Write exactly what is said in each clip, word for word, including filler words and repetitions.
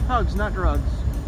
Hugs, not drugs.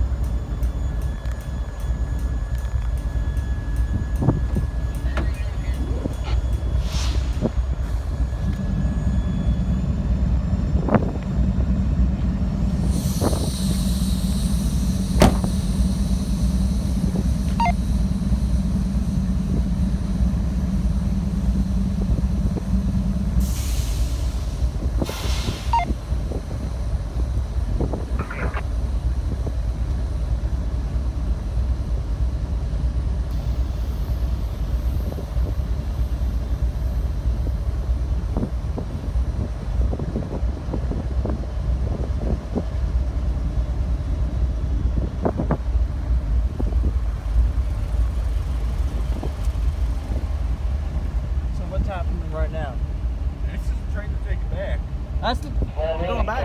Right now. This is the train to take it back. That's the. We're going back.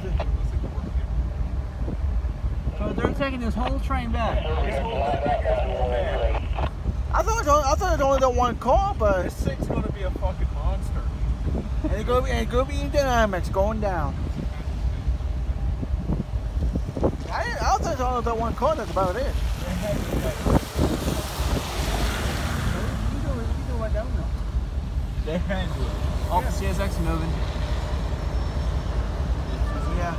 So they're taking this whole train back. This whole thing back is going back. I thought it was only, I thought it was only the one car, but This thing's going to be a fucking monster. and it's gonna be and it's gonna be in dynamics going down. I didn't, I thought it was only the one car. That's about it. You do it. You do what I don't know. They handle it. Oh, yeah. C S X moving. Yeah.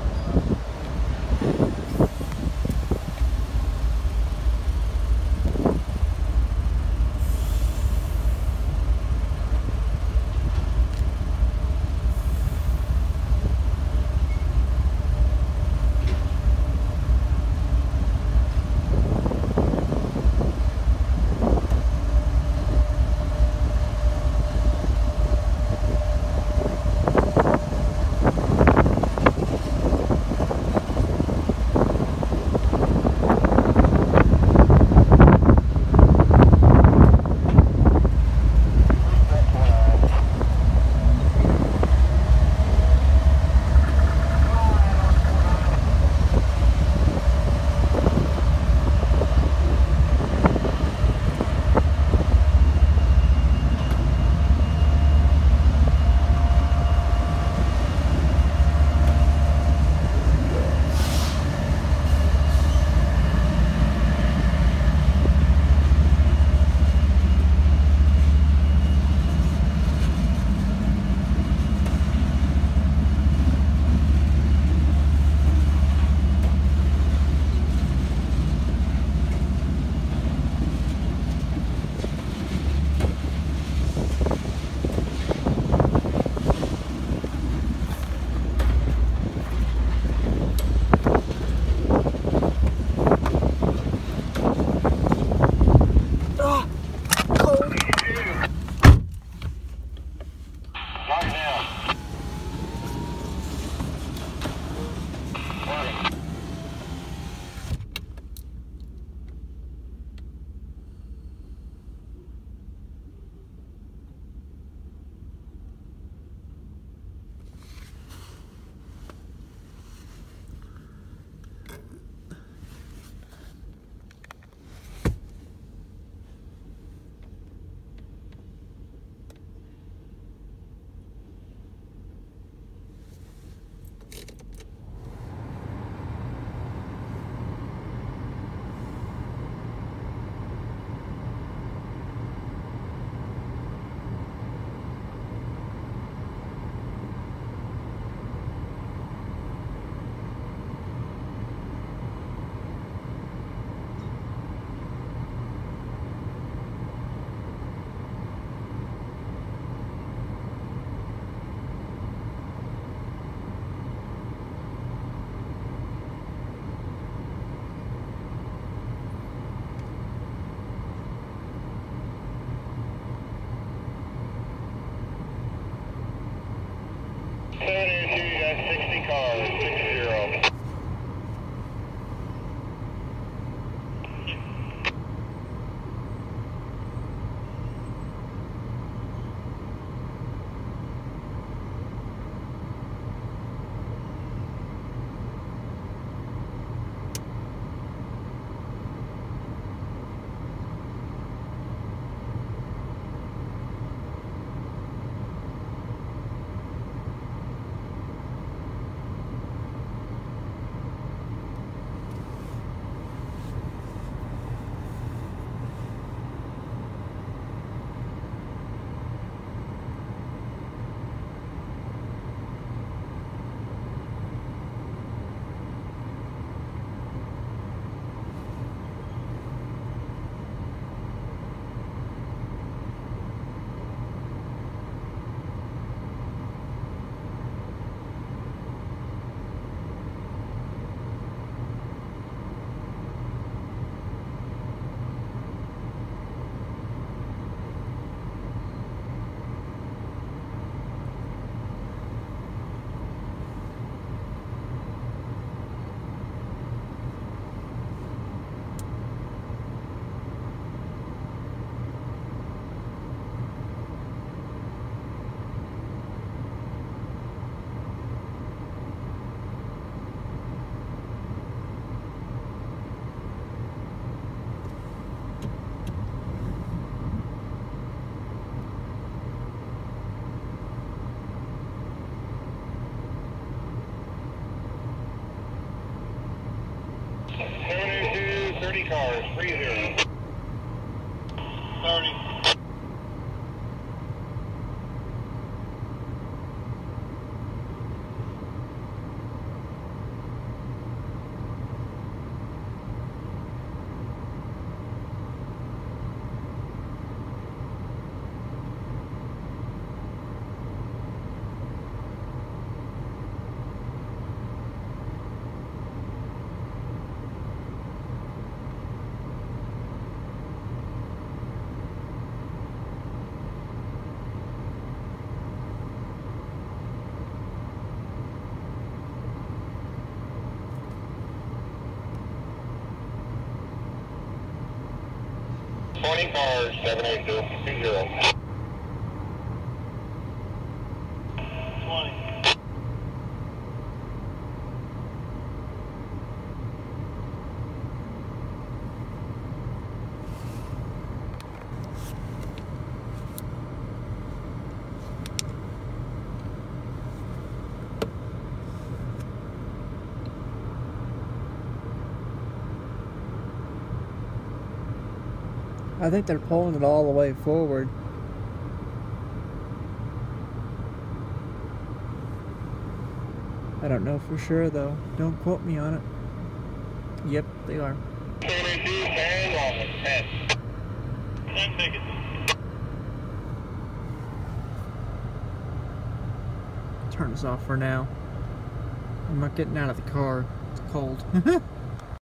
cars, three zero. thirty. twenty cars, seven eight two zero. twenty. I think they're pulling it all the way forward. I don't know for sure though. Don't quote me on it. Yep, they are. twenty-two, and long, ten. ten tickets. Turn this off for now. I'm not getting out of the car. It's cold.